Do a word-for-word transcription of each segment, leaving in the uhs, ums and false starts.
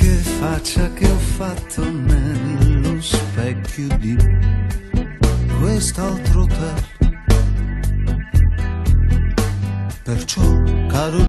che faccia che ho fatto nello specchio di quest'altro hotel. Perciò, caro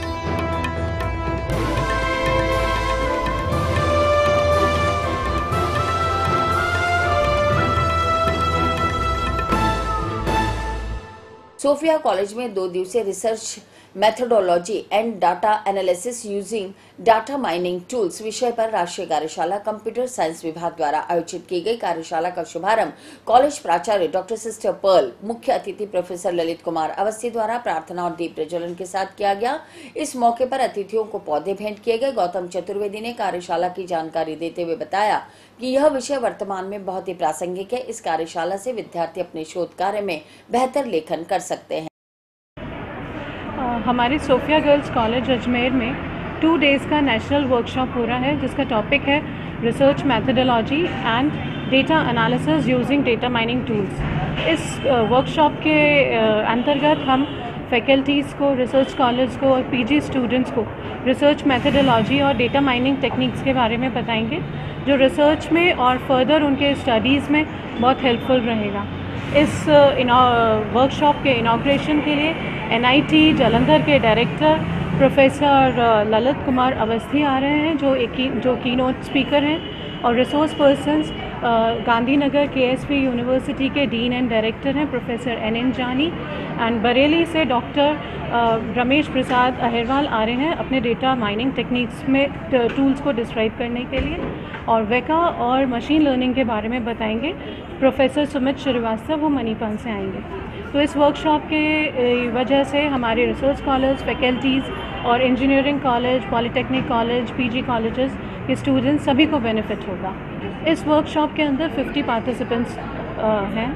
Sophia college में दो दिवसीय research methodology and data analysis using data mining tools विषय पर राष्ट्रीय कार्यशाला computer science विभाग द्वारा आयोजित की गई। कार्यशाला का शुभारंभ कॉलेज प्राचार्य डॉक्टर सिस्टर पर्ल, मुख्य अतिथि प्रोफेसर ललित कुमार अवस्थी द्वारा प्रार्थना और दीप प्रज्वलन के साथ किया गया। इस मौके पर अतिथियों को पौधे भेंट किए गए। गौतम चतुर्वेदी ने कार्यशाला की जानकारी देते हुए बताया कि यह विषय वर्तमान में बहुत ही प्रासंगिक है। इस कार्यशाला से विद्यार्थी अपने शोध कार्य में बेहतर लेखन कर सकते हैं। हमारे सोफिया गर्ल्स कॉलेज अजमेर में टू डेज़ का नेशनल वर्कशॉप हो रहा है, जिसका टॉपिक है research methodology and data analysis using data mining tools. इस वर्कशॉप के अंतर्गत हम फैकल्टीज़ को, रिसर्च स्कॉलर्स को और पीजी स्टूडेंट्स को रिसर्च मैथडोलॉजी और डेटा माइनिंग टेक्निक्स के बारे में बताएंगे, जो रिसर्च में और फर्दर उनके स्टडीज़ में बहुत हेल्पफुल रहेगा। इस वर्कशॉप के इनॉग्रेशन के लिए एनआईटी जालंधर के डायरेक्टर प्रोफेसर ललित कुमार अवस्थी आ रहे हैं, जो एक जो कीनोट स्पीकर हैं, और resource persons Gandhinagar KSP university के डीन एंड डायरेक्टर हैं professor N N Jani, and Bareilly से डॉक्टर रमेश प्रसाद अहिरवाल आ रहे हैं अपने डेटा माइनिंग टेक्निक्स में टूल्स को डिस्क्राइब करने के लिए, और वेका और मशीन लर्निंग के बारे में बताएंगे प्रोफेसर सुमित श्रीवास्तव, वो मणिपाल से आएंगे। तो इस वर्कशॉप के वजह से हमारे रिसर्च स्कॉलर्स, फैकल्टीज़ और engineering college, polytechnic college, PG colleges के स्टूडेंट्स सभी को बेनिफिट होगा। इस वर्कशॉप के अंदर पचास पार्टिसिपेंट्स हैं।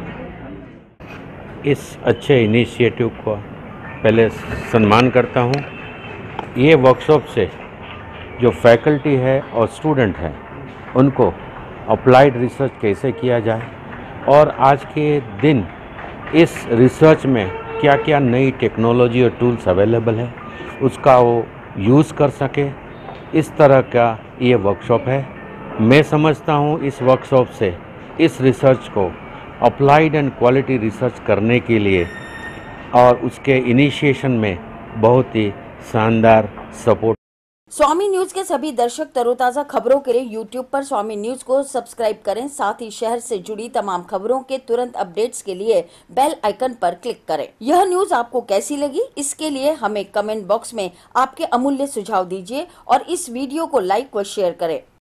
इस अच्छे इनिशिएटिव को पहले सम्मान करता हूँ। ये वर्कशॉप से जो फैकल्टी है और स्टूडेंट हैं उनको अप्लाइड रिसर्च कैसे किया जाए और आज के दिन इस रिसर्च में क्या क्या नई टेक्नोलॉजी और टूल्स अवेलेबल है उसका वो यूज़ कर सके, इस तरह का ये वर्कशॉप है। मैं समझता हूँ इस वर्कशॉप से इस रिसर्च को अप्लाइड एंड क्वालिटी रिसर्च करने के लिए और उसके इनिशिएशन में बहुत ही शानदार सपोर्ट। स्वामी न्यूज के सभी दर्शक तरोताजा खबरों के लिए यूट्यूब पर स्वामी न्यूज को सब्सक्राइब करें। साथ ही शहर से जुड़ी तमाम खबरों के तुरंत अपडेट्स के लिए बेल आइकन पर क्लिक करें। यह न्यूज आपको कैसी लगी, इसके लिए हमें कमेंट बॉक्स में आपके अमूल्य सुझाव दीजिए और इस वीडियो को लाइक व शेयर करें।